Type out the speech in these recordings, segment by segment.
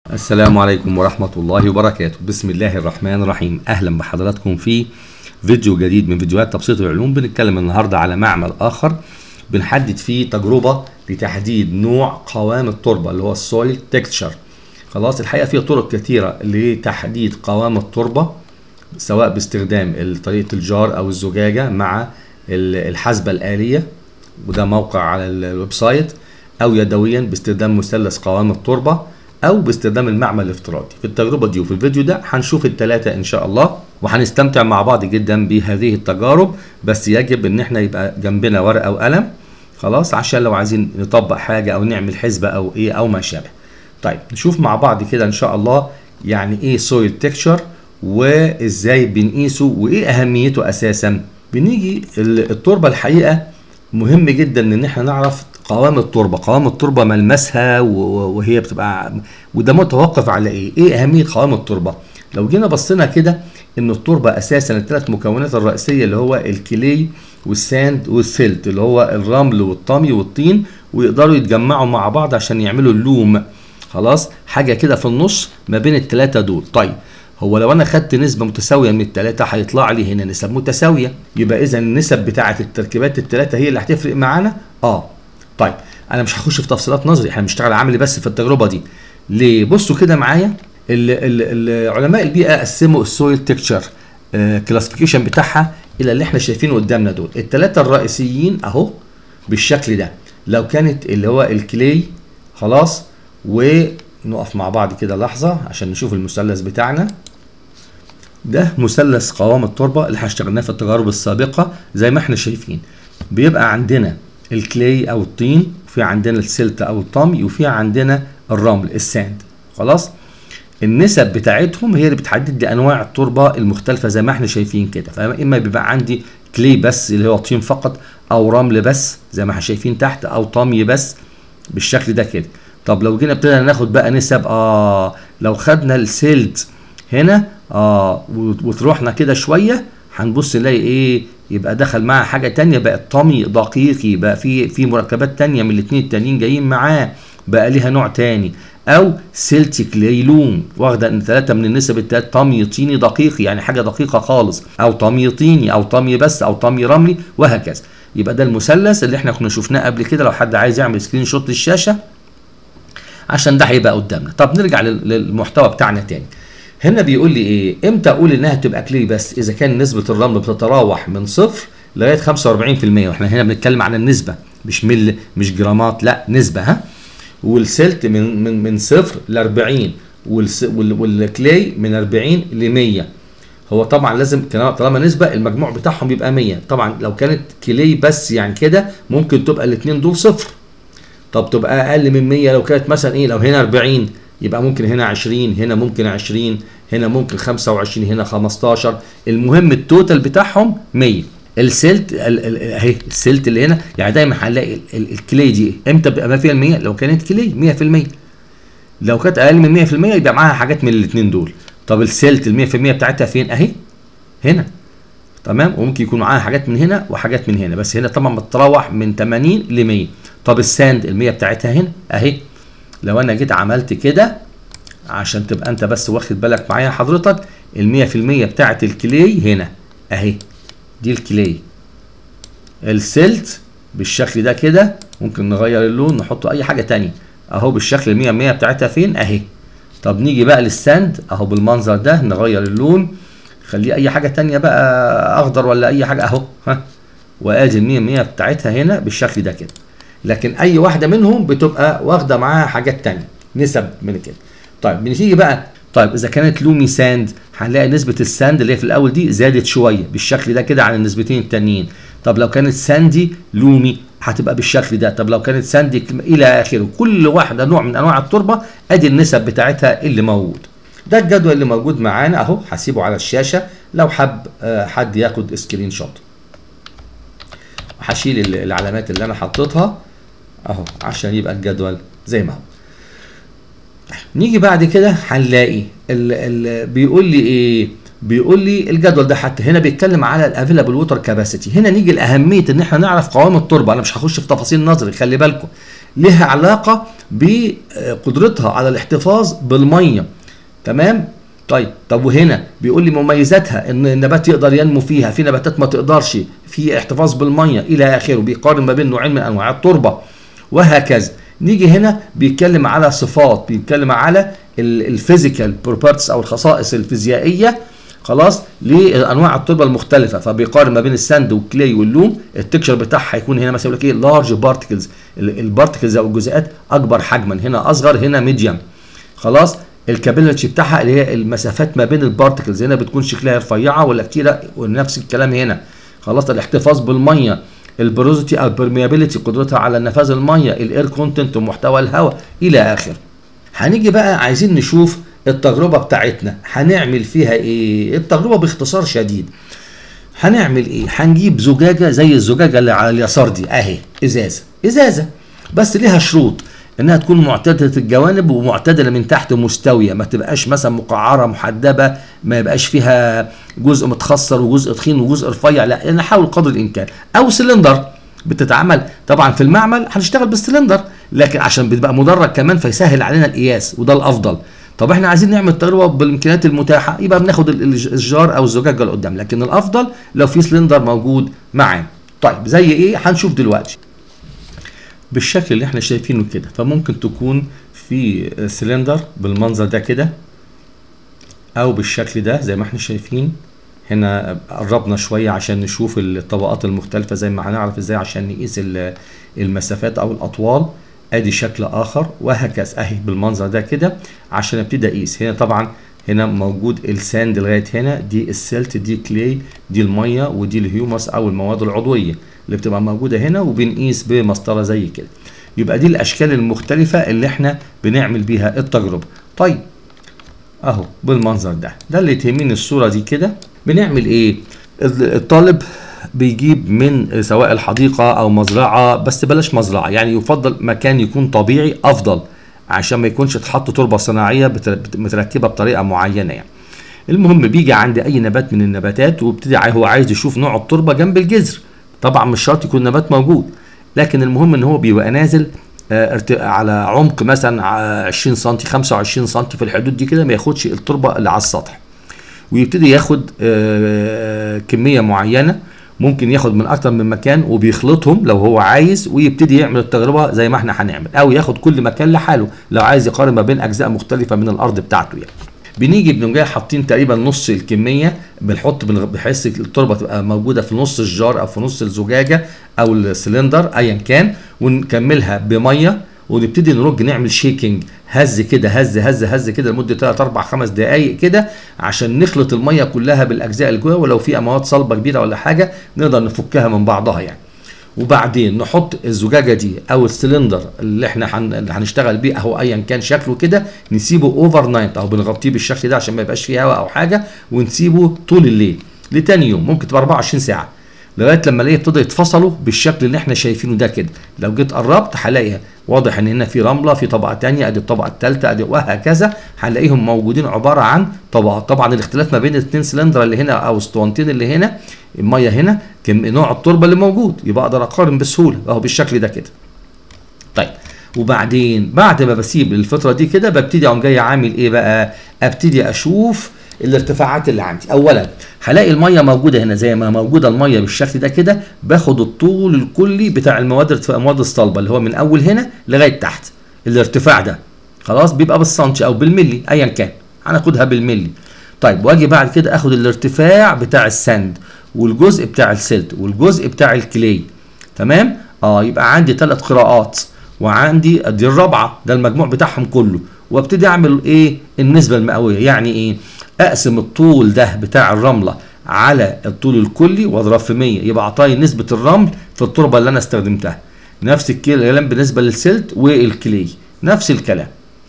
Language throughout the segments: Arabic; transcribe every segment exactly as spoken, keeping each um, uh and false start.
السلام عليكم ورحمة الله وبركاته. بسم الله الرحمن الرحيم. أهلا بحضراتكم في فيديو جديد من فيديوهات تبسيط العلوم. بنتكلم النهاردة على معمل آخر بنحدد فيه تجربة لتحديد نوع قوام التربة اللي هو السويل تكتشر. خلاص، الحقيقة فيه طرق كثيرة لتحديد قوام التربة، سواء باستخدام طريقة الجار أو الزجاجة مع الحاسبة الآلية، وده موقع على الويب سايت، أو يدويا باستخدام مثلث قوام التربة، او باستخدام المعمل الافتراضي. في التجربه دي وفي الفيديو ده هنشوف الثلاثه ان شاء الله، وهنستمتع مع بعض جدا بهذه التجارب. بس يجب ان احنا يبقى جنبنا ورقه وقلم، خلاص، عشان لو عايزين نطبق حاجه او نعمل حسبه او ايه او ما شابه. طيب نشوف مع بعض كده ان شاء الله يعني ايه سويل تكتشر، وازاي بنقيسه، وايه اهميته اساسا. بنيجي التربه الحقيقه مهم جدا ان احنا نعرف قوام التربه، قوام التربه ملمسها وهي بتبقى، وده متوقف على ايه؟ ايه اهميه قوام التربه؟ لو جينا بصينا كده ان التربه اساسا الثلاث مكونات الرئيسيه اللي هو الكلي والساند والسلت، اللي هو الرمل والطمي والطين، ويقدروا يتجمعوا مع بعض عشان يعملوا اللوم. خلاص، حاجه كده في النص ما بين الثلاثه دول. طيب هو لو انا خدت نسبه متساويه من الثلاثه هيطلع لي هنا نسب متساويه، يبقى اذا النسب بتاعه التركيبات الثلاثه هي اللي هتفرق معانا. اه طيب انا مش هخش في تفصيلات نظري، احنا بنشتغل عملي بس في التجربه دي. ليه؟ بصوا كده معايا، علماء البيئه قسموا السويل تكتشر كلاسيفيكيشن بتاعها الى اللي احنا شايفينه قدامنا دول، الثلاثه الرئيسيين اهو بالشكل ده. لو كانت اللي هو الكلي، خلاص، ونقف مع بعض كده لحظه عشان نشوف المثلث بتاعنا ده، مثلث قوام التربه اللي اشتغلناه في التجارب السابقه. زي ما احنا شايفين بيبقى عندنا الكلي او الطين، وفي عندنا السلت او الطمي، وفي عندنا الرمل الساند. خلاص، النسب بتاعتهم هي اللي بتحدد لي انواع التربه المختلفه زي ما احنا شايفين كده. فاما بيبقى عندي كلي بس اللي هو طين فقط، او رمل بس زي ما احنا شايفين تحت، او طمي بس بالشكل ده كده. طب لو جينا ابتدينا ناخد بقى نسب، اه لو خدنا السلت هنا اه وتروحنا كده شويه هنبص نلاقي ايه؟ يبقى دخل معاه حاجه تانية، بقى طمي دقيقي، بقى في في مركبات تانية من الاثنين التانيين جايين معاه، بقى ليها نوع تاني. او سلتيك ليلوم، واخده ان ثلاثه من النسب التلاته، طمي طيني دقيقي يعني حاجه دقيقه خالص، او طمي طيني، او طمي بس، او طمي رملي، وهكذا. يبقى ده المثلث اللي احنا كنا شفناه قبل كده، لو حد عايز يعمل سكرين شوت للشاشه عشان ده هيبقى قدامنا. طب نرجع للمحتوى بتاعنا تاني. هنا بيقول لي ايه؟ امتى اقول انها تبقى كلي بس؟ اذا كان نسبه الرمل بتتراوح من صفر لغايه خمسة وأربعين في المية، واحنا هنا بنتكلم عن النسبه، مش مل مش جرامات، لا نسبه. ها، والسلت من من من صفر ل أربعين، والكلي من أربعين ل مية. هو طبعا لازم طالما نسبه المجموع بتاعهم يبقى مية. طبعا لو كانت كلي بس يعني كده ممكن تبقى الاثنين دول صفر. طب تبقى اقل من مية لو كانت مثلا ايه؟ لو هنا أربعين يبقى ممكن هنا عشرين، هنا ممكن عشرين، هنا ممكن خمسة وعشرين، هنا خمستاشر. المهم التوتال بتاعهم مية. السلت اهي، السلت اللي هنا يعني دايما هنلاقي الكلي دي امتى بيبقى ما فيها المية؟ لو كانت كلي مية في المية. لو كانت اقل من مية في المية يبقى معاها حاجات من الاثنين دول. طب السلت ال مية في المية بتاعتها فين؟ اهي هنا، تمام. وممكن يكون معاها حاجات من هنا وحاجات من هنا، بس هنا طبعا بتتراوح من ثمانين ل مية. طب الساند ال مية بتاعتها هنا اهي. لو انا جيت عملت كده عشان تبقى انت بس واخد بالك معايا حضرتك، ال مية في المية بتاعت الكلي هنا اهي، دي الكلي. السلت بالشكل ده كده، ممكن نغير اللون نحط اي حاجه تانية اهو بالشكل ال مية في المية بتاعتها فين؟ اهي. طب نيجي بقى للساند اهو بالمنظر ده، نغير اللون خليه اي حاجه تانية بقى، اخضر ولا اي حاجه اهو. ها، وادي ال مية في المية بتاعتها هنا بالشكل ده كده. لكن اي واحده منهم بتبقى واخده معاها حاجات تانية، نسب من كده. طيب بنيجي بقى، طيب اذا كانت لومي ساند هنلاقي نسبه الساند اللي هي في الاول دي زادت شويه بالشكل ده كده عن النسبتين التانيين. طب لو كانت ساندي لومي هتبقى بالشكل ده. طب لو كانت ساندي الى اخره، كل واحده نوع من انواع التربه ادي النسب بتاعتها اللي موجود. ده الجدول اللي موجود معانا اهو، هسيبه على الشاشه لو حب حد ياخد سكرين شوت. هشيل العلامات اللي انا حطيتها اهو عشان يبقى الجدول زي ما هو. نيجي بعد كده هنلاقي ال ال بيقول لي ايه؟ بيقول لي الجدول ده حتى هنا بيتكلم على الافيلابل ووتر كاباسيتي. هنا نيجي لاهميه ان احنا نعرف قوام التربه. انا مش هخش في تفاصيل نظري، خلي بالكم ليها علاقه بقدرتها على الاحتفاظ بالميه. تمام. طيب طب وهنا بيقول لي مميزاتها ان النبات يقدر ينمو فيها، في نباتات ما تقدرش، في احتفاظ بالميه الى اخره، بيقارن ما بين نوعين من انواع التربه وهكذا. نيجي هنا بيتكلم على صفات، بيتكلم على الفيزيكال بروبرتيز او الخصائص الفيزيائيه خلاص لانواع التربه المختلفه، فبيقارن ما بين الساند والكلي واللوم. التكشر بتاعها هيكون هنا مثلا يقول لك ايه لارج بارتكلز، البارتكلز او الجزيئات اكبر حجما، هنا اصغر هنا ميديوم خلاص. الكابيلتي بتاعها اللي هي المسافات ما بين البارتكلز، هنا بتكون شكلها رفيعه ولا كتيره، ونفس الكلام هنا خلاص. الاحتفاظ بالميه، البروزيتي او البرميابيلتي قدرتها على نفاذ الميه، الاير كونتنت ومحتوى الهواء الى اخره. هنيجي بقى عايزين نشوف التجربه بتاعتنا هنعمل فيها ايه. التجربه باختصار شديد هنعمل ايه؟ هنجيب زجاجه زي الزجاجه اللي على اليسار دي اهي، ازازه ازازه بس ليها شروط، انها تكون معتدله الجوانب ومعتدله من تحت مستويه، ما تبقاش مثلا مقعره محدبه، ما يبقاش فيها جزء متخصر وجزء تخين وجزء رفيع، لا نحاول قدر الامكان. او سلندر بتتعمل طبعا في المعمل هنشتغل بالسلندر، لكن عشان بتبقى مدرج كمان فيسهل علينا القياس وده الافضل. طب احنا عايزين نعمل تجربه بالامكانيات المتاحه، يبقى بناخد الجار او الزجاجه اللي قدام، لكن الافضل لو في سلندر موجود معانا. طيب زي ايه؟ هنشوف دلوقتي بالشكل اللي احنا شايفينه كده. فممكن تكون في سلندر بالمنظر ده كده، او بالشكل ده زي ما احنا شايفين. هنا قربنا شويه عشان نشوف الطبقات المختلفه زي ما هنعرف ازاي عشان نقيس المسافات او الاطوال. ادي شكل اخر وهكذا اهي بالمنظر ده كده عشان ابتدي اقيس. هنا طبعا هنا موجود الساند لغايه هنا، دي السلت، دي كلي، دي الميه، ودي الهيومس او المواد العضويه اللي بتبقى موجوده هنا، وبنقيس بمسطره زي كده. يبقى دي الاشكال المختلفه اللي احنا بنعمل بيها التجربه. طيب اهو بالمنظر ده، ده اللي تهمني الصوره دي كده. بنعمل ايه؟ الطالب بيجيب من سواء الحديقه او مزرعه، بس بلاش مزرعه، يعني يفضل مكان يكون طبيعي افضل عشان ما يكونش اتحط تربه صناعيه متركبه بطريقه معينه يعني. المهم بيجي عند اي نبات من النباتات وابتدي هو عايز يشوف نوع التربه جنب الجذر. طبعا مش شرط يكون نبات موجود، لكن المهم ان هو بيبقى نازل على عمق مثلا عشرين سنتي خمسة وعشرين سنتي في الحدود دي كده، ما ياخدش التربه اللي على السطح، ويبتدي ياخد كميه معينه، ممكن ياخد من اكتر من مكان وبيخلطهم لو هو عايز، ويبتدي يعمل التجربه زي ما احنا هنعمل، او ياخد كل مكان لحاله لو عايز يقارن ما بين اجزاء مختلفه من الارض بتاعته يعني. بنيجي بنقوم جاي حاطين تقريبا نص الكميه، بنحط بحيث التربه تبقى موجوده في نص الجار او في نص الزجاجه او السلندر ايا كان، ونكملها بميه ونبتدي نرج نعمل شيكنج، هز كده هز هز هز كده لمده ثلاث اربع خمس دقائق كده عشان نخلط الميه كلها بالاجزاء اللي جوه، ولو في مواد صلبه كبيره ولا حاجه نقدر نفكها من بعضها يعني. وبعدين نحط الزجاجه دي او السلندر اللي احنا هنشتغل بيه اهو ايا كان شكله كده، نسيبه اوفر نايت او بنغطيه بالشكل ده عشان ما يبقاش فيه هواء او حاجه، ونسيبه طول الليل لتاني يوم، ممكن تبقى اربعة وعشرين ساعه لغايه لما الاقي ابتدى يتفصلوا بالشكل اللي احنا شايفينه ده كده. لو جيت قربت هلاقي واضح ان هنا في رمله، في طبقه ثانيه، ادي الطبقه الثالثه، ادي وهكذا، هنلاقيهم موجودين عباره عن طبقات. طبعا الاختلاف ما بين الاثنين سلندر اللي هنا او اسطوانتين اللي هنا، الميه هنا كم نوع التربه اللي موجود، يبقى اقدر اقارن بسهوله اهو بالشكل ده كده. طيب وبعدين بعد ما بسيب الفتره دي كده ببتدي اقوم جاي عامل ايه بقى؟ ابتدي اشوف الارتفاعات اللي عندي. اولا هلاقي الميه موجوده هنا زي ما موجوده الميه بالشكل ده كده، باخد الطول الكلي بتاع المواد المواد الصلبه اللي هو من اول هنا لغايه تحت، الارتفاع ده خلاص بيبقى بالسنتي او بالملي ايا كان، هناخدها بالملي. طيب واجي بعد كده اخد الارتفاع بتاع الساند والجزء بتاع السلت والجزء بتاع الكلي. تمام؟ اه يبقى عندي ثلاث قراءات، وعندي دي الرابعه، ده المجموع بتاعهم كله، وابتدي اعمل ايه؟ النسبه المئويه. يعني ايه؟ اقسم الطول ده بتاع الرمله على الطول الكلي واضرب في مية، يبقى اعطاني نسبه الرمل في التربه اللي انا استخدمتها. نفس الكلام بالنسبه للسلت والكلي، نفس الكلام.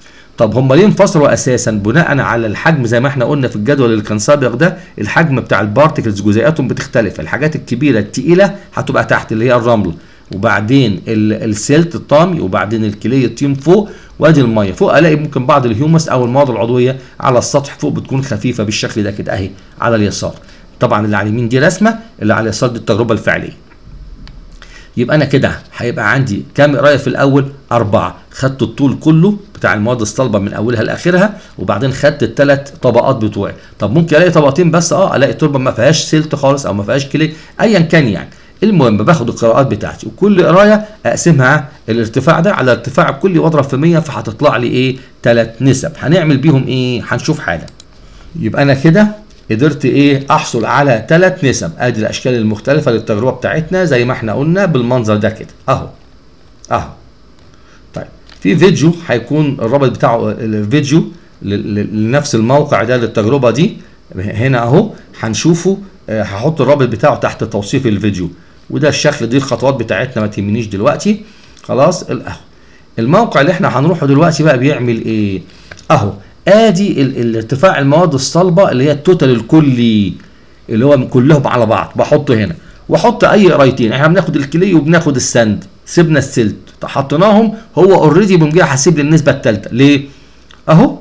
طب هم ليه انفصلوا اساسا؟ بناء على الحجم زي ما احنا قلنا في الجدول اللي كان سابق ده، الحجم بتاع البارتكلز جزيئاتهم بتختلف، الحاجات الكبيره الثقيله هتبقى تحت اللي هي الرمل، وبعدين السلت الطامي، وبعدين الكلي الطين فوق، وادي الميه فوق. الاقي ممكن بعض الهيومس او المواد العضويه على السطح فوق بتكون خفيفه بالشكل ده كده اهي على اليسار. طبعا اللي على اليمين دي رسمه، اللي على اليسار دي التجربه الفعليه. يبقى انا كده هيبقى عندي كام قرايه في الاول؟ اربعه، خدت الطول كله بتاع المواد الصلبه من اولها لاخرها، وبعدين خدت الثلاث طبقات بتوعي. طب ممكن الاقي طبقتين بس، اه الاقي تربه ما فيهاش سلت خالص او ما فيهاش كلي، ايا كان يعني. المهم باخد القراءات بتاعتي، وكل قرايه اقسمها الارتفاع ده على الارتفاع الكلي واضرب في مية، فهتطلع لي ايه؟ ثلاث نسب. هنعمل بيهم ايه؟ هنشوف حالا. يبقى انا كده قدرت ايه؟ احصل على ثلاث نسب. ادي الاشكال المختلفه للتجربه بتاعتنا زي ما احنا قلنا بالمنظر ده كده اهو اهو. طيب في فيديو هيكون الرابط بتاعه الفيديو لنفس الموقع ده للتجربه دي هنا اهو، هنشوفه. هحط الرابط بتاعه تحت توصيف الفيديو. وده الشكل، دي الخطوات بتاعتنا ما تهمنيش دلوقتي خلاص. اهو الموقع اللي احنا هنروحه دلوقتي بقى بيعمل ايه؟ اهو ادي الارتفاع المواد الصلبه اللي هي التوتال الكلي اللي هو كلهم على بعض، بحطه هنا واحط اي قرايتين. احنا بناخد الكلي وبناخد السند، سيبنا السلت حطيناهم، هو اوريدي بيقوم جاي حاسب لي النسبه الثالثه. ليه؟ اهو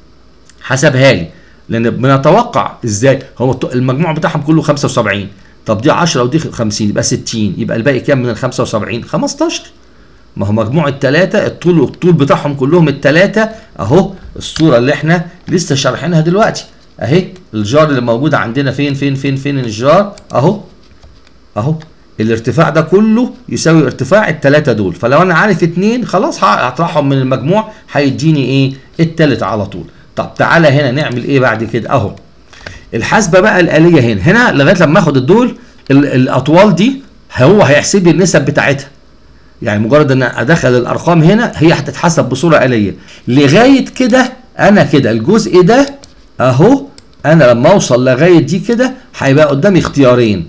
حسبها لي، لان بنتوقع ازاي هو المجموع بتاعهم كله خمسة وسبعين. طب دي عشرة ودي خمسين يبقى ستين، يبقى الباقي كام من ال خمسة وسبعين؟ خمستاشر. ما هو مجموع الثلاثه الطول الطول بتاعهم كلهم الثلاثه اهو. الصوره اللي احنا لسه شارحينها دلوقتي اهي، الجار اللي موجوده عندنا فين فين فين فين الجار اهو اهو. الارتفاع ده كله يساوي ارتفاع الثلاثه دول، فلو انا عارف اتنين خلاص هطرحهم من المجموع هيديني ايه؟ الثالث على طول. طب تعالى هنا نعمل ايه بعد كده اهو. الحاسبه بقى الآلية هنا هنا لغايه لما اخد الدول الاطوال دي هو هيحسب لي النسب بتاعتها. يعني مجرد ان ادخل الارقام هنا هي هتتحسب بصوره آلية. لغايه كده انا كده الجزء ده اهو، انا لما اوصل لغايه دي كده هيبقى قدامي اختيارين.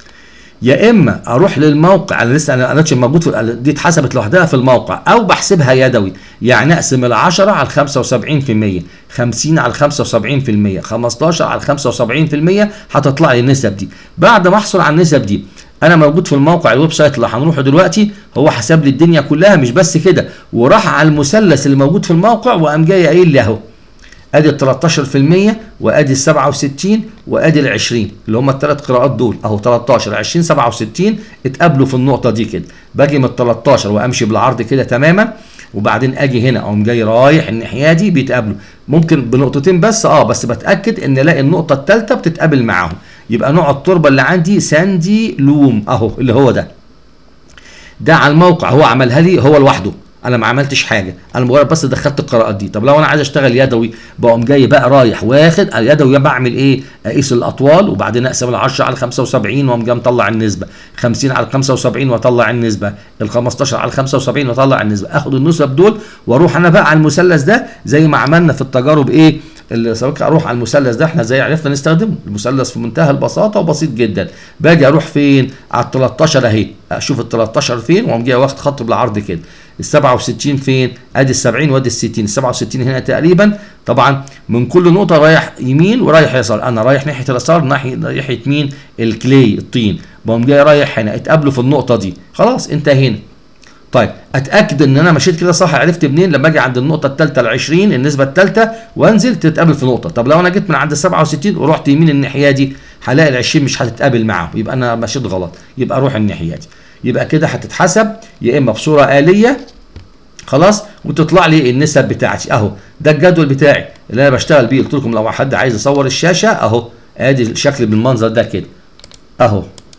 يا اما اروح للموقع، انا لسه انا انا موجود في دي اتحسبت لوحدها في الموقع، او بحسبها يدوي. يعني اقسم ال عشرة على خمسة وسبعين في المية، خمسين على خمسة وسبعين في المية، خمستاشر على خمسة وسبعين في المية، هتطلع لي النسب دي. بعد ما احصل على النسب دي انا موجود في الموقع الويب سايت اللي هنروحه دلوقتي، هو حسب لي الدنيا كلها. مش بس كده، وراح على المثلث اللي موجود في الموقع وقام جاي قايل لي اهو ادي ال تلتاشر في المية وادي ال سبعة وستين وادي ال عشرين اللي هم الثلاث قراءات دول اهو. تلتاشر عشرين سبعة وستين اتقابلوا في النقطه دي كده. باجي من ال تلتاشر وامشي بالعرض كده تماما، وبعدين اجي هنا اقوم جاي رايح الناحيه دي بيتقابلوا. ممكن بنقطتين بس اه بس بتاكد ان الاقي النقطه الثالثه بتتقابل معاهم. يبقى نوع التربه اللي عندي ساندي لوم اهو، اللي هو ده ده على الموقع هو عملها لي هو لوحده، انا ما عملتش حاجه، انا مجرد بس دخلت القراءات دي. طب لو انا عايز اشتغل يدوي بقوم جاي بقى رايح واخد يدوي، بعمل ايه؟ اقيس الاطوال وبعدين اقسم ال عشرة على خمسة وسبعين واقوم جاي مطلع النسبه، خمسين على خمسة وسبعين واطلع النسبه، ال خمستاشر على خمسة وسبعين واطلع النسبه. اخد النسب دول واروح انا بقى على المثلث ده زي ما عملنا في التجارب ايه اللي سابقا. اروح على المثلث ده احنا زي عرفنا نستخدمه، المثلث في منتهى البساطه وبسيط جدا. باجي اروح فين؟ على ال تلتاشر اهي، اشوف ال تلتاشر فين واقوم جاي واخد خط بالعرض كده. ال سبعة وستين فين؟ ادي ال سبعين وادي ال ستين. ال سبعة وستين هنا تقريبا، طبعا من كل نقطه رايح يمين ورايح يسار، انا رايح ناحيه اليسار ناحيه ناحيه مين؟ الكلي الطين. بقوم جاي رايح هنا، اتقابلوا في النقطه دي، خلاص انتهينا. طيب اتاكد ان انا مشيت كده صح، عرفت منين؟ لما اجي عند النقطه الثالثه ال عشرين النسبه الثالثه وانزل تتقابل في نقطه. طب لو انا جيت من عند ال سبعة وستين ورحت يمين الناحيه دي هلاقي ال عشرين مش هتتقابل معاهم، يبقى انا مشيت غلط، يبقى اروح الناحيه دي. يبقى كده هتتحسب يا اما بصوره آلية خلاص وتطلع لي النسب بتاعتي اهو. ده الجدول بتاعي اللي انا بشتغل بيه. قلت لكم لو حد عايز يصور الشاشه اهو، ادي الشكل بالمنظر ده كده اهو.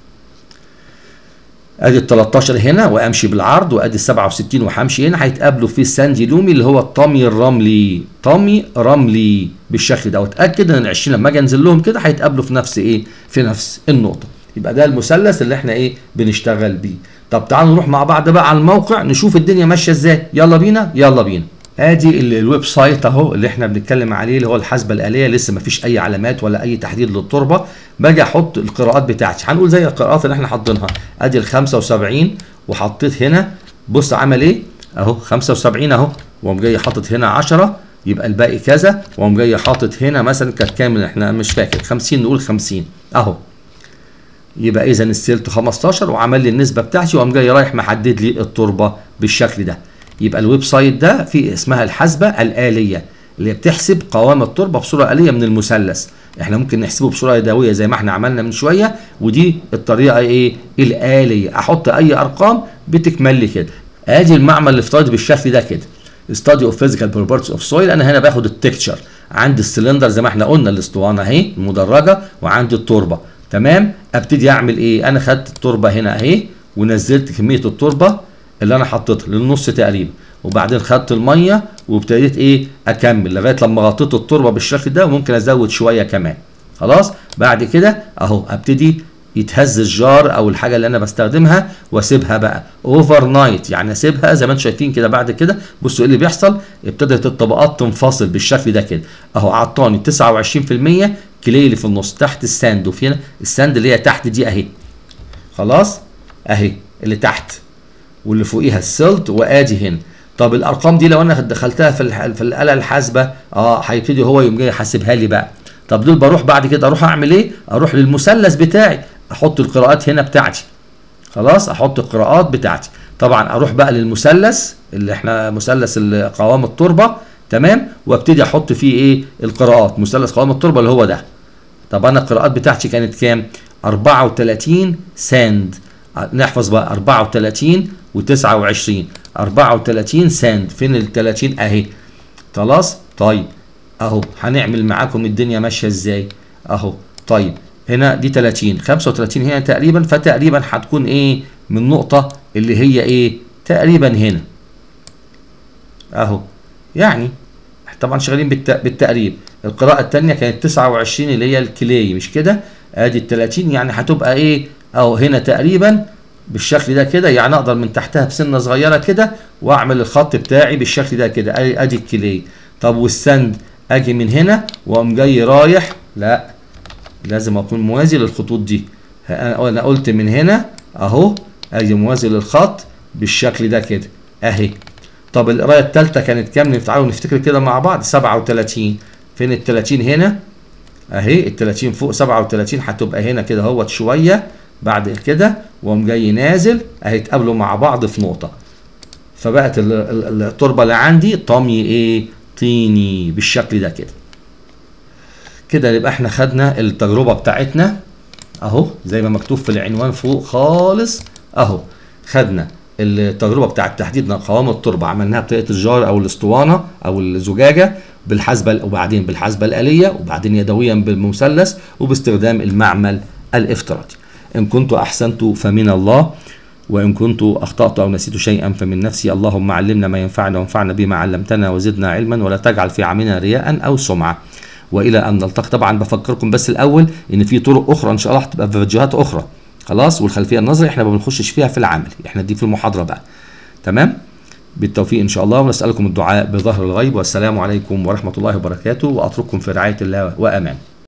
ادي ال تلتاشر هنا وامشي بالعرض، وادي ال سبعة وستين وهمشي هنا، هيتقابلوا في الساندي لومي اللي هو الطمي الرملي، طمي رملي بالشكل ده. واتاكد ان ال عشرين لما اجي انزل لهم كده هيتقابلوا في نفس ايه؟ في نفس النقطه. يبقى ده المثلث اللي احنا ايه؟ بنشتغل بيه. طب تعالوا نروح مع بعض بقى على الموقع نشوف الدنيا ماشيه ازاي. يلا بينا يلا بينا. ادي الويب سايت اهو اللي احنا بنتكلم عليه اللي هو الحاسبه الآلية، لسه ما فيش اي علامات ولا اي تحديد للتربه. باجي احط القراءات بتاعتي، هنقول زي القراءات اللي احنا حاطينها. ادي ال خمسة وسبعين وحطيت هنا، بص عمل ايه اهو، خمسة وسبعين اهو، واقوم جاي حاطط هنا عشرة، يبقى الباقي كذا، واقوم جاي حاطط هنا مثلا كانت كام احنا مش فاكر، خمسين، نقول خمسين اهو. يبقى اذا السلت خمستاشر وعمل لي النسبه بتاعتي، وقام جاي رايح محدد لي التربه بالشكل ده. يبقى الويب سايت ده في اسمها الحاسبه الآلية اللي بتحسب قوام التربه بصوره آلية من المثلث. احنا ممكن نحسبه بصوره يدويه زي ما احنا عملنا من شويه، ودي الطريقه ايه؟ الآلية. احط اي ارقام بتكمل لي كده. ادي المعمل الافتراضي بالشكل ده كده. study of physical properties of soil. انا هنا باخد التكتشر، عندي السلندر زي ما احنا قلنا الاسطوانه اهي المدرجه، وعندي التربه. تمام. ابتدي اعمل ايه؟ انا خدت التربه هنا اهي ونزلت كميه التربه اللي انا حطيتها للنص تقريبا، وبعدين خدت الميه وابتديت ايه اكمل لغايه لما غطيت التربه بالشكل ده، وممكن ازود شويه كمان. خلاص. بعد كده اهو ابتدي يتهز الجار او الحاجه اللي انا بستخدمها واسيبها بقى اوفر نايت، يعني اسيبها زي ما انتم شايفين كده. بعد كده بصوا ايه اللي بيحصل، ابتدت الطبقات تنفصل بالشكل ده كده اهو. اعطاني تسعة وعشرين في المية كلي اللي في النص تحت الساند، وفي هنا الساند اللي هي تحت دي اهي. خلاص اهي اللي تحت، واللي فوقيها السلت، وادي هنا. طب الارقام دي لو انا دخلتها في في الاله الحاسبه اه هيبتدي هو يقوم جاي يحاسبها لي بقى. طب دول بروح بعد كده اروح اعمل ايه؟ اروح للمثلث بتاعي، احط القراءات هنا بتاعتي. خلاص احط القراءات بتاعتي. طبعا اروح بقى للمثلث اللي احنا مثلث قوام التربه. تمام. وابتدي احط فيه ايه القراءات، مثلث قوام التربه اللي هو ده. طب انا القراءات بتاعتي كانت كام؟ أربعة وثلاثين ساند. نحفظ بقى أربعة وثلاثين وتسعة وعشرين. أربعة وثلاثين ساند. فين ال ثلاثين اهي. خلاص. طيب اهو هنعمل معاكم الدنيا ماشيه ازاي اهو. طيب هنا دي ثلاثين، خمسة وثلاثين هنا تقريبا، فتقريبا هتكون ايه من النقطه اللي هي ايه تقريبا هنا اهو. يعني طبعا شغالين بالتقريب. القراءه الثانيه كانت تسعة وعشرين اللي هي الكلي، مش كده؟ ادي ال ثلاثين، يعني هتبقى ايه اهو هنا تقريبا بالشكل ده كده. يعني اقدر من تحتها بسنه صغيره كده واعمل الخط بتاعي بالشكل ده كده. ادي الكلي. طب والسند اجي من هنا واقوم جاي رايح، لا لازم اكون موازي للخطوط دي. انا قلت من هنا اهو اجي موازي للخط بالشكل ده كده اهي. طب القرايه الثالثه كانت كام؟ تعالوا نفتكر كده مع بعض. سبعة وثلاثين. فين ال ثلاثين هنا اهي. ال ثلاثين فوق سبعة وثلاثين هتبقى هنا كده اهوت شويه. بعد كده واقوم جاي نازل اهي، اتقابلوا مع بعض في نقطه، فبقت التربه اللي عندي طمي ايه طيني بالشكل ده كده. كده يبقى احنا خدنا التجربه بتاعتنا اهو زي ما مكتوب في العنوان فوق خالص اهو. خدنا التجربه بتاعت تحديد قوام التربه، عملناها بطريقه الجار او الاسطوانه او الزجاجه بالحاسبه، وبعدين بالحاسبه الاليه، وبعدين يدويا بالمثلث، وباستخدام المعمل الافتراضي. ان كنت احسنت فمن الله، وإن كنت أخطأت أو نسيت شيئا فمن نفسي. اللهم علمنا ما ينفعنا وانفعنا بما علمتنا وزدنا علما، ولا تجعل في عملنا رياء أو سمعة. وإلى أن نلتقي. طبعا بفكركم بس الأول إن في طرق أخرى إن شاء الله هتبقى في فيديوهات أخرى. خلاص. والخلفية النظري إحنا ما بنخشش فيها في العمل، إحنا دي في المحاضرة بقى. تمام. بالتوفيق إن شاء الله، ونسألكم الدعاء بظهر الغيب. والسلام عليكم ورحمة الله وبركاته، وأترككم في رعاية الله وأمان.